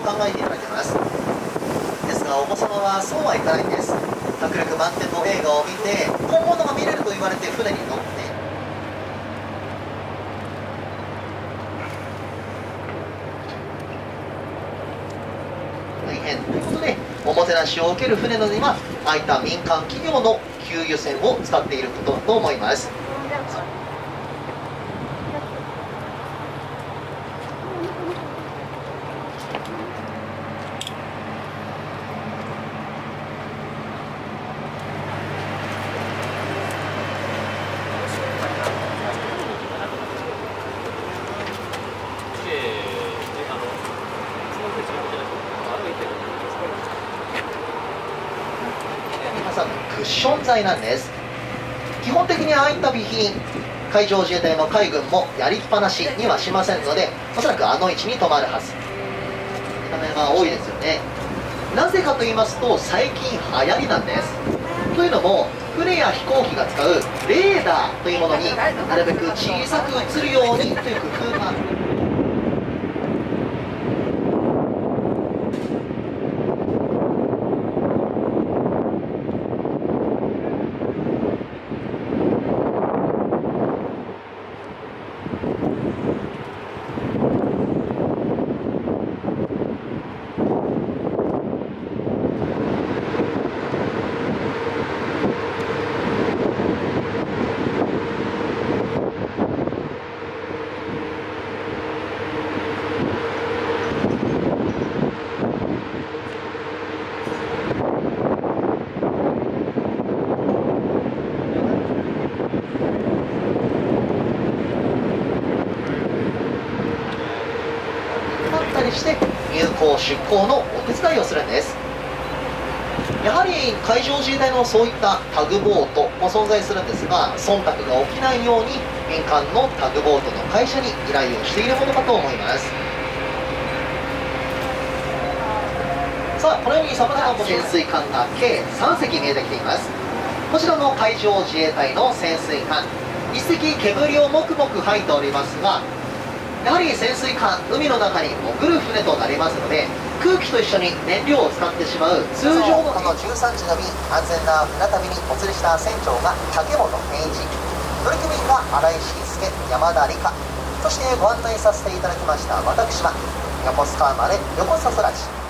考えていただけます。ですがお子様はそうはいかないんです。迫力満点の映画を見て本物が見れると言われて船に乗って大変ということで、おもてなしを受ける船などにはああいった民間企業の給油船を使っていることだと思います。クッション材なんです。基本的にああいった備品、海上自衛隊も海軍もやりっぱなしにはしませんので、おそらくあの位置に止まるはず。見た目が多いですよね。なぜかと言いますと、最近流行りなんです。というのも、船や飛行機が使うレーダーというものになるべく小さく映るようにという工夫が。して入港出港のお手伝いをするんです。やはり海上自衛隊のそういったタグボートも存在するんですが、忖度が起きないように民間のタグボートの会社に依頼をしているものかと思います。さあ、このようにさまざまな潜水艦が計3隻見えてきています。こちらの海上自衛隊の潜水艦、1隻煙をもくもく吐いておりますが、やはり潜水艦、海の中に潜る船となりますので、空気と一緒に燃料を使ってしまう通常のこの13時の便、安全な船旅にお連れした船長が竹本健一、乗組員が新井慎介、山田理香、そしてご案内させていただきました私は横須賀生まれ横須賀育ち